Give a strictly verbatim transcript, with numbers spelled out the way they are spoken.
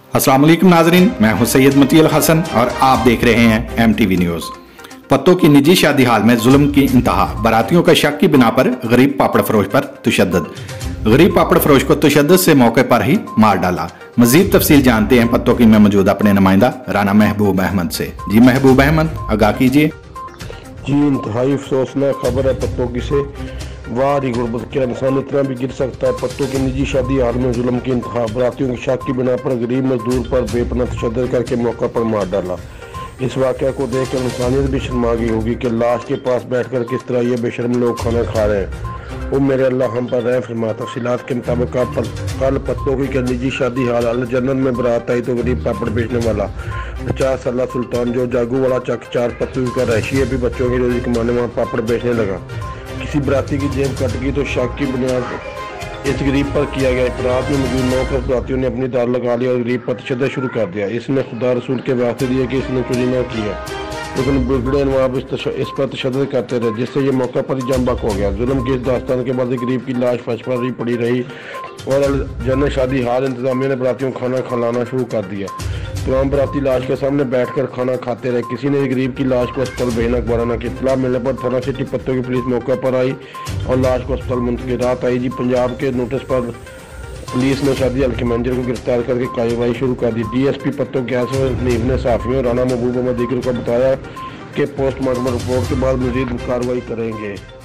अस्सलाम वालेकुम नाजरीन, मैं हूं सैयद मतीउल हसन और आप देख रहे हैं एम टी वी न्यूज़। पत्तों की निजी शादी हाल में जुल्म की इंतहा, बारातियों का शक की बिना पर गरीब पापड़ फरोश पर तशद्दुद। गरीब पापड़ फरोश को तशद्दुद से मौके पर ही मार डाला। मजीद तफसील जानते हैं पत्तों की में मौजूद अपने नुमाइंदा राना महबूब अहमद से। जी महबूब अहमद, आगाह कीजिए। जी, इंतहाई अफसोसनाक खबर है पत्तों की से। वारी गुर्बत, क्या इंसान इतना भी गिर सकता है। पत्तों की निजी शादी हाल में जुल्म की इंतहा, बरातियों की शक की बिना पर गरीब मजदूर पर बेपनाह तशद्दुद करके मौका पर मार डाला। इस वाक़े को देखकर इंसानियत भी शर्मा गई होगी कि लाश के पास बैठकर किस तरह ये बेशर्म लोग खाना खा रहे हैं। वो मेरे अल्लाह हम पर रहम फरमा। तफसीलात के मुताबिक कल पत्तों की निजी शादी हाल अल जन्नत में बारात आई तो गरीब पापड़ बेचने वाला पचास साल सुल्तान जो जागू वाला चक चार पत्तों का रैशी है भी बच्चों की रोजी कमाने वहाँ पापड़ बेचने लगा। किसी बराती की जेब कट गई तो शक की बुनियाद इस गरीब पर किया गया। बरात में मौजूद नौ दस बरातियों ने अपनी दाल लगा ली और गरीब पर तशद्दुद शुरू कर दिया। इसने खुदा रसूल के वास्ते दिए कि इसने चोरी न किया, लेकिन बिगड़े नवाब इस, इस पर तशद्दुद करते रहे, जिससे ये मौका पर ही जम बक हो गया। जुल्म की इस दास्तान के बाद गरीब की लाश फर्श पर ही पड़ी रही और जन्नत शादी हाल इंतजामिया ने बरातियों को खाना खिलाना शुरू कर दिया। तमाम बराती लाश के सामने बैठकर खाना खाते रहे। किसी ने गरीब की लाश को अस्पताल भेजना गवारा न किया। इत्तला मिलने पर थाना सिटी पत्तों की पुलिस मौके पर आई और लाश को अस्पताल मुंतकिल। रात आई जी पंजाब के नोटिस पर पुलिस ने शादी हल्के मैनेजर को गिरफ्तार करके कार्रवाई शुरू कर दी। डी एस पी पत्तों के नीब ने साफियों राना महबूब अहमद दीगर को बताया कि पोस्टमार्टम रिपोर्ट के बाद मजीद कार्रवाई करेंगे।